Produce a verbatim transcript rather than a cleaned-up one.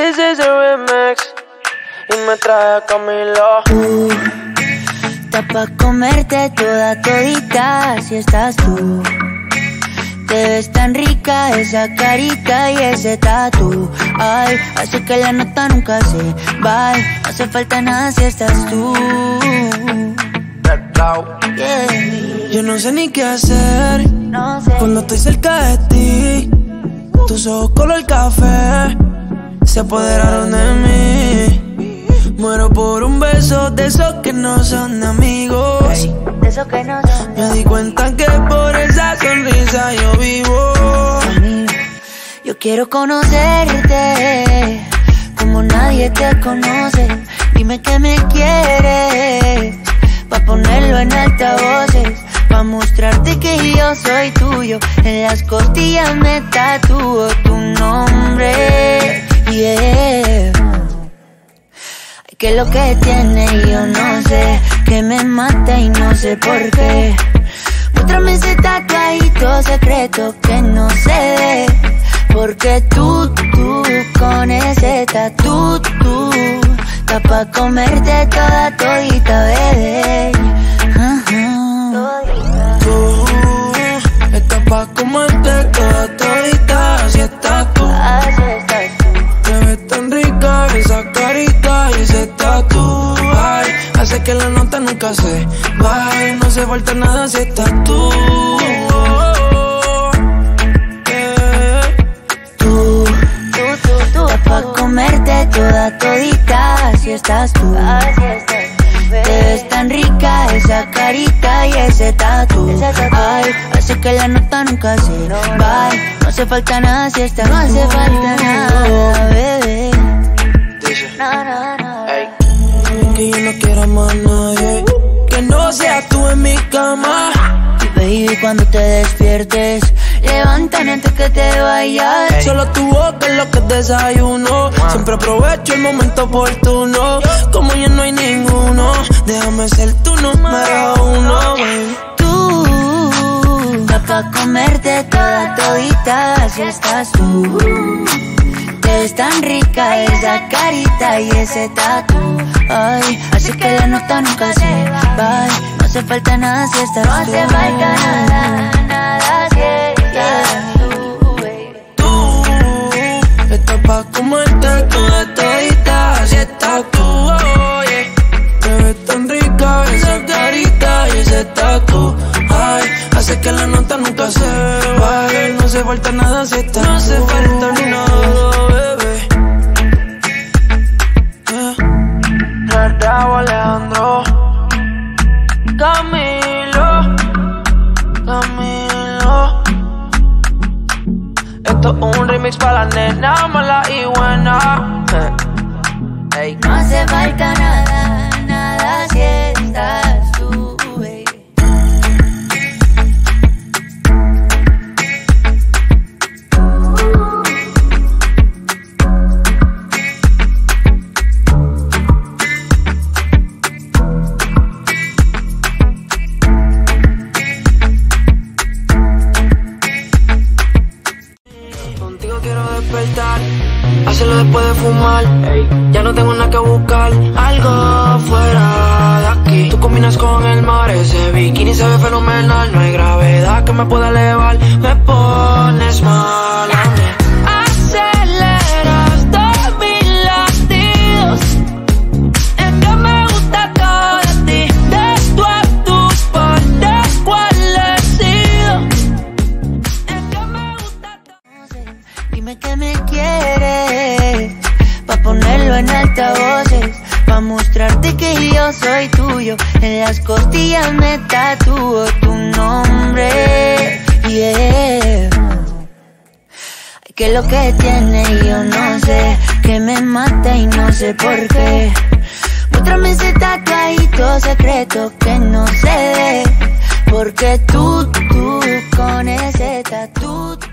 This is a remix y me trae Camilo. Tú, está pa' comerte toda todita si estás tú. Te ves tan rica esa carita y ese tatu. Ay, hace que la nota nunca se va. No hace falta nada si estás tú. Yeah. Yo no sé ni qué hacer No sé. cuando estoy cerca de ti. Tus ojos color café se apoderaron de mí. Muero por un beso de esos que no son amigos. Hey, de esos que no son. Me di cuenta que por esa sonrisa yo vivo. Yo quiero conocerte como nadie te conoce. Dime que me quieres pa' ponerlo en altavoces, pa' mostrarte que yo soy tuyo. En las costillas me tatúo tu nombre. Yeah. Que lo que tiene yo no sé, que me mata y no sé por qué. Muéstrame ese tatuadito secreto que no se ve, porque tú, tú, con ese tatu, tú, está pa' comerte toda todita, bebé. Uh-huh. Tú estás pa' comerte toda todita, así estás tú. Así estás tú. Te ves tan rica esa carita y ese tatu. Ay, hace que la nota nunca se vaya. No hace falta nada si estás tú. Tú, tú, tú, tú, estás pa' comerte toda todita, así estás tú. Así estás tú. Te ves tan rica esa carita y ese tatu. Ay, hace que la nota nunca se va. No hace falta nada si estás. No hace falta nada, bebé. No, no, no. Ey. Que yo no quiero más nadie que no seas tú en mi cama. Baby, cuando te despiertes, levántame antes que te vayas. Hey. Solo tu boca es lo que desayuno. Wow. Siempre aprovecho el momento oportuno. Como ya no hay ninguno, déjame ser tu número uno, baby. Tú, está pa' comerte toda todita, así estás tú. Te ves tan rica esa carita y ese tatu. Ay, así que la nota nunca se va. No hace falta nada si estás tú. No hace falta nada, nada si estás tú, baby. Tú estás pa' comerte toda todita, así estás tú, oh, yeah. Te ves tan rica esa carita y ese tatu. Ay, hace que la nota nunca se vaya. No hace falta nada si estás tú. No hace falta ni nada, bebé. Yeah. Raúl Alejandro, Camilo, Camilo. Esto es un remix para la nena mala y buena. Hey. No hace falta nada, nada si estás tú, baby. Contigo quiero despertar, hacerlo después de fumar. Ey. Ya no tengo nada que buscar, algo fuera de aquí. Tú combinas con el mar, ese bikini se ve fenomenal. No hay gravedad que me pueda elevar, me pones mal a mí. Aceleras todos mis latidos, es que me gusta todo de ti. De tú a tú, por de cuál he sido, es que me gusta todo. Dime que me quieres, pa' ponerlo en altavoces, pa' mostrarte que yo soy tuyo. En las costillas me tatúo tu nombre. Yeah. Que lo que tiene yo no sé, que me mata y no sé por qué. Muéstrame ese tatuadito secreto que no se ve, porque tú, tú, con ese tatu.